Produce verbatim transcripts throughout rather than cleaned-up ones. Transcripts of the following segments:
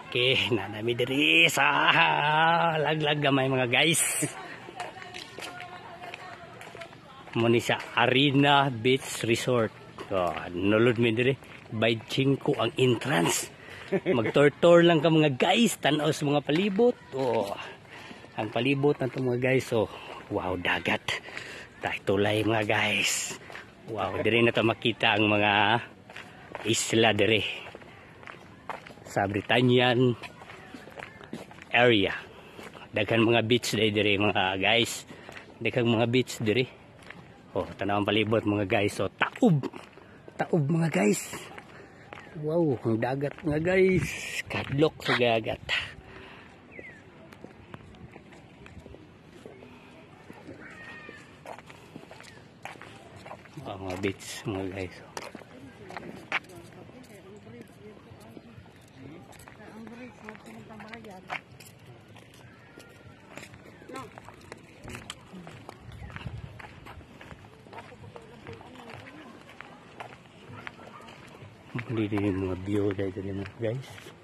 Okay, nanami diri sa laglag gamay mga guys. Muni sa Arena Beach Resort. Oh, nulod mi diri. By Chinko ang entrance. Mag-tour-tour lang ka mga guys. Tanaw sa mga palibot. Oh, ang palibot na to mga guys. Oh, wow, dagat. Dahil tulay mga guys. Wow, diri na to makita ang mga isla diri sa Britannian area. Daghang mga beach diri diri mga guys. Daghang mga beach diri. Oh, tanaw ang palibot mga guys. So, taob. Taob mga guys. Wow, ang dagat mga guys. Kadlok sa dagat. Oh, mga beach mga guys. Hindi din mga view dahil dito mga guys.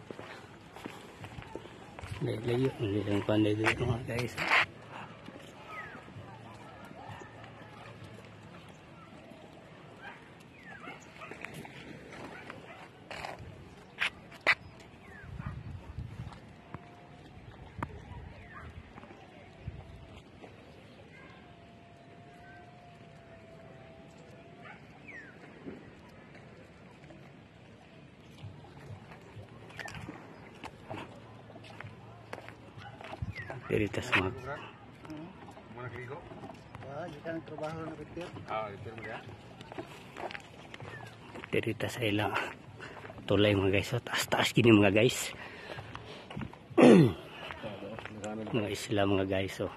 Layo, hindi lang panday dito mga guys. Dito sa mga dito sa ilang tulay mga guys. So, taas-taas gini mga guys. Mga isla mga guys. So,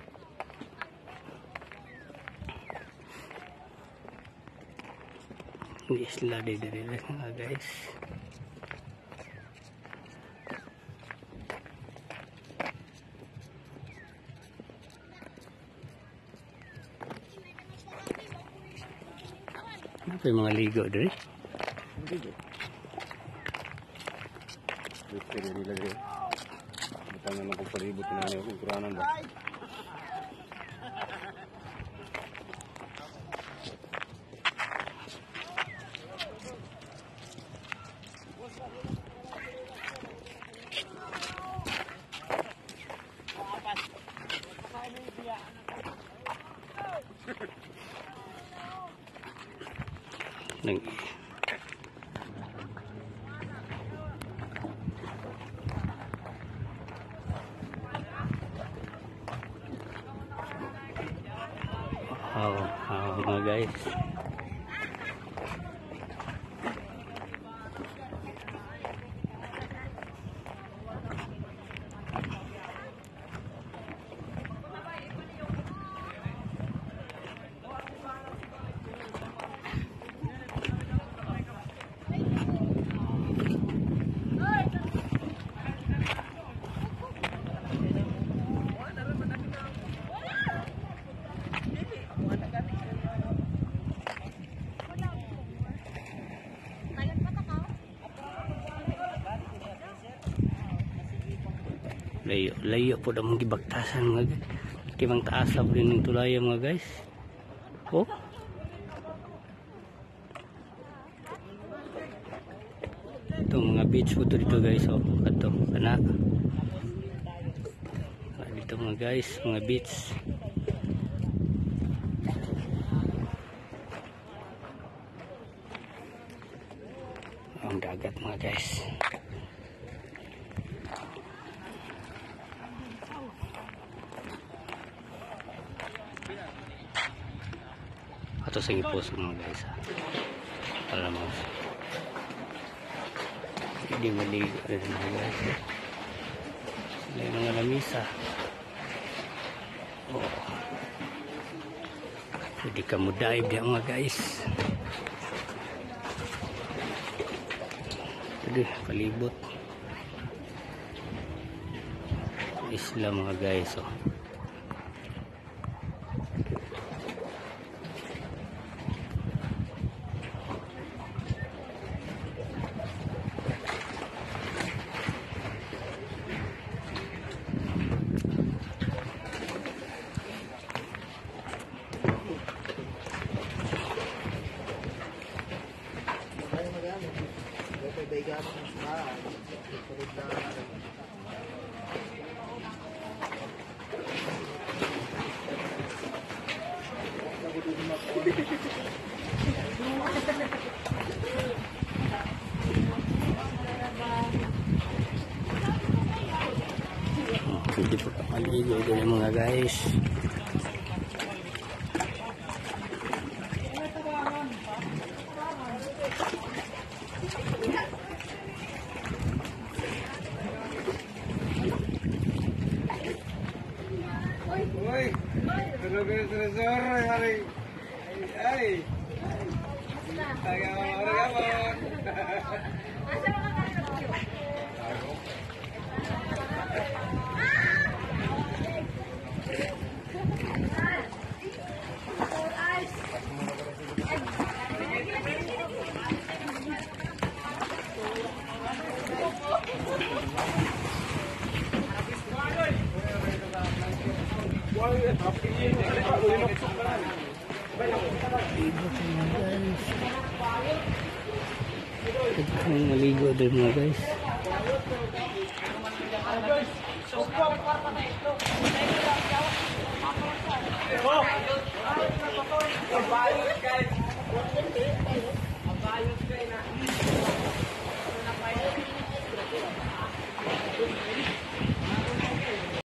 mga isla dito mga guys. Apa yung mga ligo diri? Ligo. Dito diri lagi. Butang na ng palibot na niyo kung kuranan ba. Nang oh, oh mga guys. Layo, layo po na mga gibagtasan mga guys. Kimang taas lang din ng tulay mga guys. Oh. Ito mga beach po dito guys. Oh, ito, kana. Dito mga guys, mga beach. Ang dagat mga guys. Ato sa ipos mga guys ha. Para mo hindi maligo rin mga guys. Sila yung mga lamisa. Oh. Pwede ka mo dive diyan mga guys. Pwede palibot. Isla mga guys. Oh. Ibay ka mo ng bahay. Tulad na. Hindi po ka maligo din mga guys. Uy! Terus-terus hari. Ay! Ayaw, ayaw. Ang maligo din mga guys. Guys,